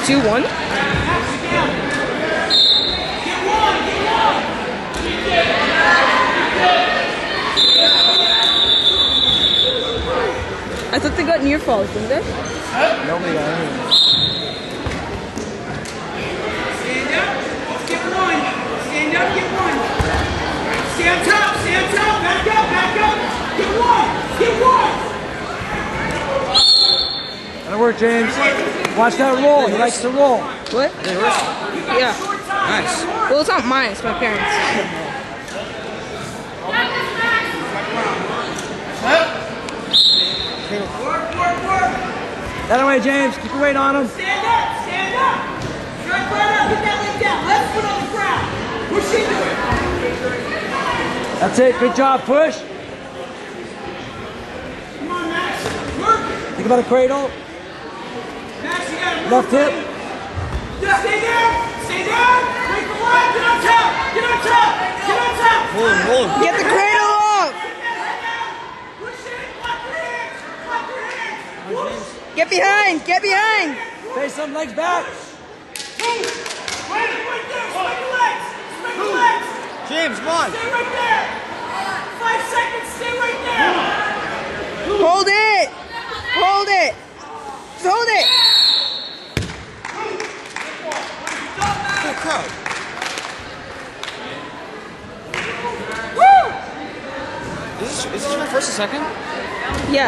2-1? I thought they got near falls, didn't they? Nobody got anything. Stand up, get one. Stand up, get one. Stay on top, back up. Get one, That'll work, James. Watch that roll. He likes to roll. What? Yeah. Nice. Well, it's not mine, it's my parents'. Work. That away, James. Keep your weight on him. Stand up. Strike right up, get that leg down. Left foot on the ground. Push into it. That's it. Good job. Push. Come on, Max. Work. Think about a cradle. Max, you gotta move. Left hip. Stay down. Wait for one. Get on top. Hold him. Get the cradle up! Push it. Clap your hands. Get behind! Face some legs back. Right there. Swing the legs. James, come on. Stay right there. 5 seconds. Stay right there. Hold it! Just hold it! Full crowd. Woo! Is this your first or second? Yeah.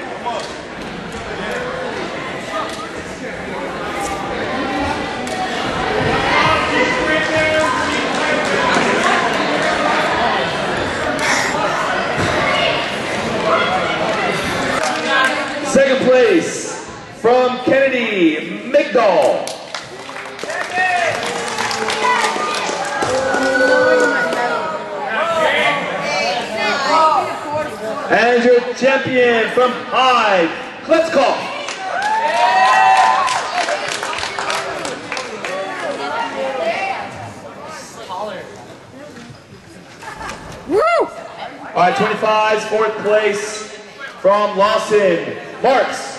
Second place from Kennedy Migdal. And your champion from Hyde, Kletzkoff. Woo! All right, 25's fourth place from Lawson, Marks.